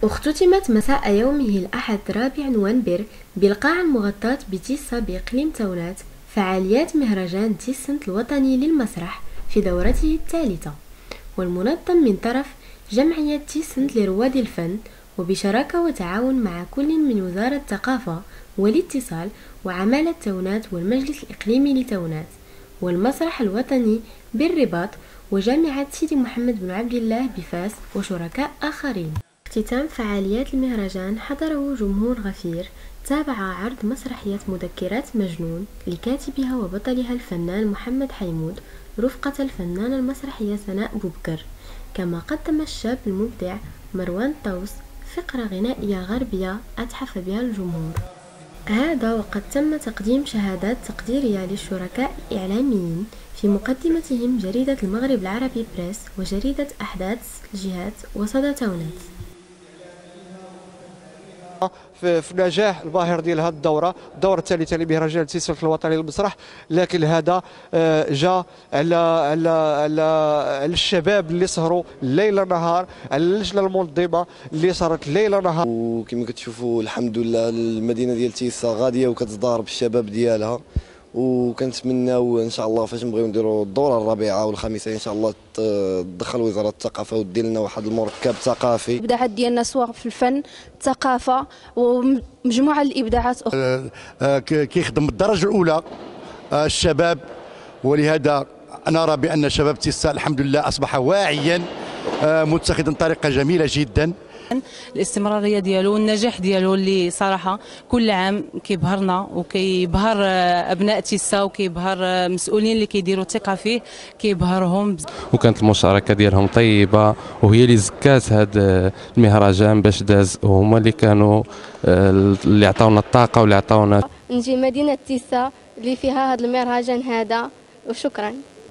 اختتمت مساء يومه الأحد 4 نوفمبر بالقاعة المغطاة بتيسا بإقليم تونات فعاليات مهرجان تيسنت الوطني للمسرح في دورته الثالثة، والمنظم من طرف جمعية تيسنت لرواد الفن، وبشراكة وتعاون مع كل من وزارة الثقافة والاتصال وعمالة تونات والمجلس الإقليمي لتونات والمسرح الوطني بالرباط وجامعة سيدي محمد بن عبد الله بفاس وشركاء آخرين. اختتام فعاليات المهرجان حضره جمهور غفير تابع عرض مسرحية مذكرات مجنون لكاتبها وبطلها الفنان محمد حيمود رفقة الفنانة المسرحية سناء بوبكر، كما قدم الشاب المبدع مروان طوس فقرة غنائية غربية أتحف بها الجمهور. هذا وقد تم تقديم شهادات تقديرية للشركاء الإعلاميين في مقدمتهم جريدة المغرب العربي بريس وجريدة أحداث الجهات وصدى تونات. في نجاح الباهر ديال هذه الدوره الثالثه لمهرجان تيسنت الوطني للمسرح، لكن هذا جاء على الشباب اللي سهروا ليل نهار، على اللجنه المنظمه اللي سهرت ليل نهار. وكما كتشوفوا الحمد لله المدينه ديال تيسا غاديه وكتزدهر بالشباب ديالها، وكنتمناو ان شاء الله فاش نبغيو نديروا الدوره الرابعه والخامسه ان شاء الله تدخل وزاره الثقافه ودير لنا واحد المركب ثقافي. الابداعات ديالنا سواء في الفن، الثقافه ومجموعه الابداعات اخرى. كيخدم بالدرجه الاولى الشباب، ولهذا نرى بان شباب تيسا الحمد لله اصبح واعيا متخذا طريقه جميله جدا. الاستمراريه ديالو والنجاح ديالو اللي صراحه كل عام كيبهرنا وكيبهر ابناء تيسا وكيبهر مسؤولين اللي كيديروا ثقه فيه كيبهرهم، وكانت المشاركه ديالهم طيبه وهي اللي زكات هذا المهرجان باش داز، وهما اللي كانوا اللي عطاونا الطاقه واللي عطاونا نجي مدينه تيسا اللي فيها هذا المهرجان هذا، وشكرا.